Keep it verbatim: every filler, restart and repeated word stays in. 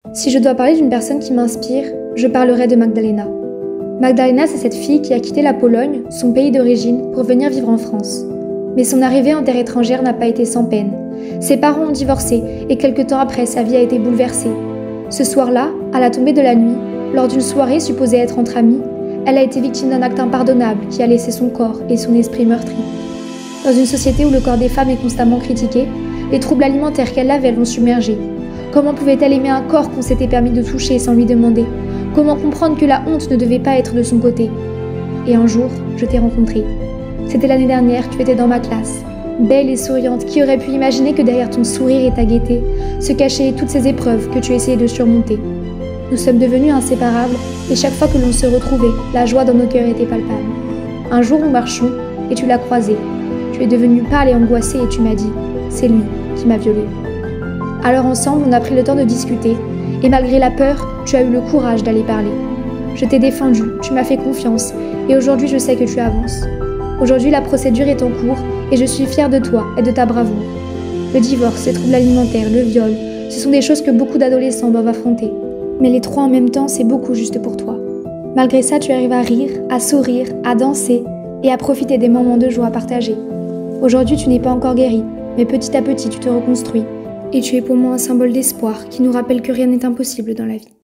Si je dois parler d'une personne qui m'inspire, je parlerai de Magdalena. Magdalena, c'est cette fille qui a quitté la Pologne, son pays d'origine, pour venir vivre en France. Mais son arrivée en terre étrangère n'a pas été sans peine. Ses parents ont divorcé et quelque temps après, sa vie a été bouleversée. Ce soir-là, à la tombée de la nuit, lors d'une soirée supposée être entre amis, elle a été victime d'un acte impardonnable qui a laissé son corps et son esprit meurtris. Dans une société où le corps des femmes est constamment critiqué, les troubles alimentaires qu'elle avait l'ont submergée. Comment pouvait-elle aimer un corps qu'on s'était permis de toucher sans lui demander? Comment comprendre que la honte ne devait pas être de son côté? Et un jour, je t'ai rencontrée. C'était l'année dernière, tu étais dans ma classe. Belle et souriante, qui aurait pu imaginer que derrière ton sourire et ta gaieté se cachaient toutes ces épreuves que tu essayais de surmonter. Nous sommes devenus inséparables et chaque fois que l'on se retrouvait, la joie dans nos cœurs était palpable. Un jour, nous marchions et tu l'as croisé. Tu es devenue pâle et angoissée et tu m'as dit « C'est lui qui m'a violée ». Alors ensemble, on a pris le temps de discuter et malgré la peur, tu as eu le courage d'aller parler. Je t'ai défendu, tu m'as fait confiance et aujourd'hui, je sais que tu avances. Aujourd'hui, la procédure est en cours et je suis fière de toi et de ta bravoure. Le divorce, les troubles alimentaires, le viol, ce sont des choses que beaucoup d'adolescents doivent affronter. Mais les trois en même temps, c'est beaucoup juste pour toi. Malgré ça, tu arrives à rire, à sourire, à danser et à profiter des moments de joie partagés. Aujourd'hui, tu n'es pas encore guéri, mais petit à petit, tu te reconstruis. Et tu es pour moi un symbole d'espoir qui nous rappelle que rien n'est impossible dans la vie.